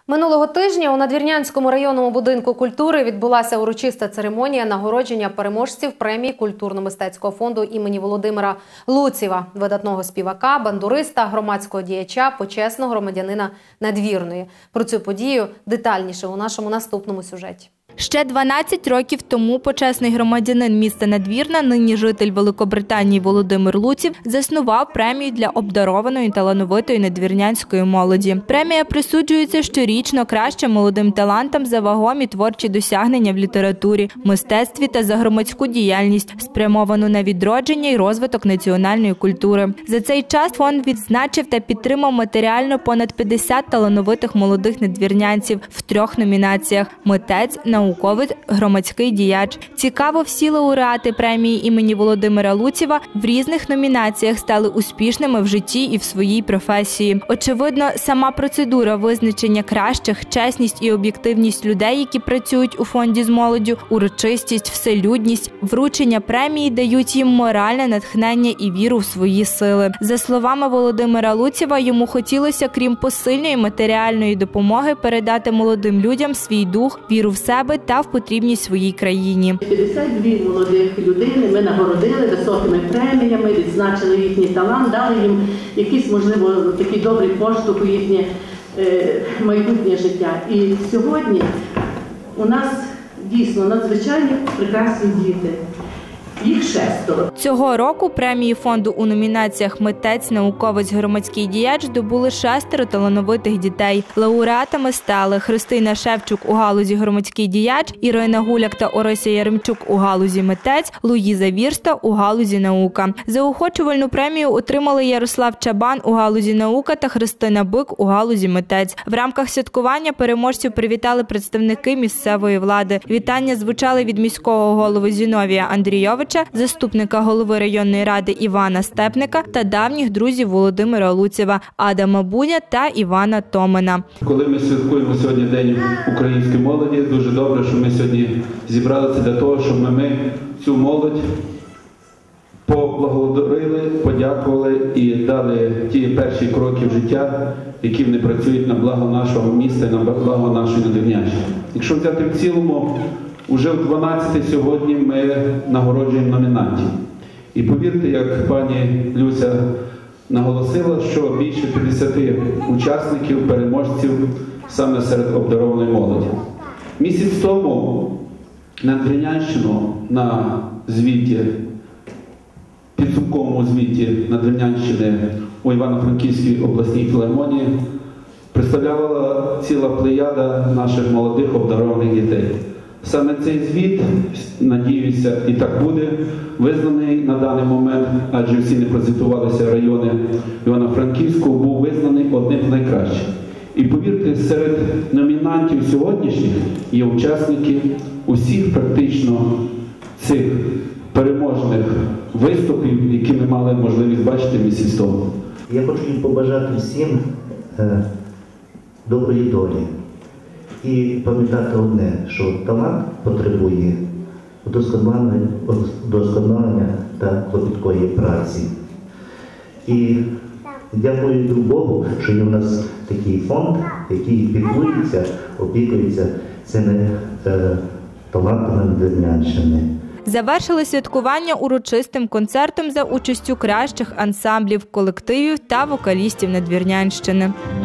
Минулого тижня у Надвірнянському районному будинку культури відбулася урочиста церемонія нагородження переможців премії культурно-мистецького фонду імені Володимира Луцєва, видатного співака, бандуриста, громадського діяча, почесного громадянина Надвірної. Про цю подію детальніше у нашому наступному сюжеті. Ще 12 років тому почесний громадянин міста Надвірна, нині житель Великобританії Володимир Луцєв, заснував премію для обдарованої талановитої надвірнянської молоді. Премія присуджується щорічно кращим молодим талантам за вагомі творчі досягнення в літературі, мистецтві та за громадську діяльність, спрямовану на відродження і розвиток національної культури. За цей час фонд відзначив та підтримав матеріально понад 50 талановитих молодих надвірнянців в 3 номінаціях – митець, науковець, громадський діяч. Цікаво, всі лауреати премії імені Володимира Луцєва в різних номінаціях стали успішними в житті і в своїй професії. Очевидно, сама процедура визначення кращих, чесність і об'єктивність людей, які працюють у фонді з молоддю, урочистість, вселюдність, вручення премії дають їм моральне натхнення і віру в свої сили. За словами Володимира Луцєва, йому хотілося, крім посильної матеріальної допомоги, передати молодим людям свій дух, віру в себе та в потрібність своїй країні. 52 молодих людини ми нагородили високими преміями, відзначили їхній талант, дали їм якийсь, можливо, такий добрий поштовх у їхнє майбутнє життя. І сьогодні у нас дійсно надзвичайно прекрасні діти. Їх 6. Цього року премії фонду у номінаціях «Митець», «Науковець», «Громадський діяч» здобули 6 талановитих дітей. Лауреатами стали Христина Шевчук у галузі «Громадський діяч», Ірина Гуляк та Орися Яремчук у галузі «Митець», Луїза Вірста у галузі «Наука». Заохочувальну премію отримали Ярослав Чабан у галузі «Наука» та Христина Бик у галузі «Митець». В рамках святкування переможців привітали представники місцевої влади. Вітання звучали від міського голови Зіновія Андрійовича, заступника голови районної ради Івана Степника та давніх друзів Володимира Луцєва – Адама Буня та Івана Томина. Коли ми святкуємо сьогодні День української молоді, дуже добре, що ми сьогодні зібралися для того, щоб ми цю молодь поблагодарили, подякували і дали ті перші кроки в життя, які вони працюють на благо нашого міста і на благо нашої Надвірнянщини. Якщо взяти в цілому, уже в 12 сьогодні ми нагороджуємо номінантів. І повірте, як пані Люся наголосила, що більше 50 учасників, переможців саме серед обдарованої молоді. Місяць тому на Надвірнянщину на звіті, підсумковому звіті Надвірнянщини у Івано-Франківській обласній філармонії представляла ціла плеяда наших молодих обдарованих дітей. Саме цей звіт, надіюся, і так буде, визнаний на даний момент, адже всі не презентувалися райони Івано-Франківського, був визнаний одним з найкращих. І повірте, серед номінантів сьогоднішніх є учасники усіх практично цих переможних виступів, які ми мали можливість бачити місяць тому. Я хочу їм побажати всім доброї долі. І пам'ятати одне, що талант потребує вдосконалення та клопіткої праці. І дякую Богу, що є у нас такий фонд, який піклується, опікується цими талантами Надвірнянщини. Завершили святкування урочистим концертом за участю кращих ансамблів, колективів та вокалістів Надвірнянщини.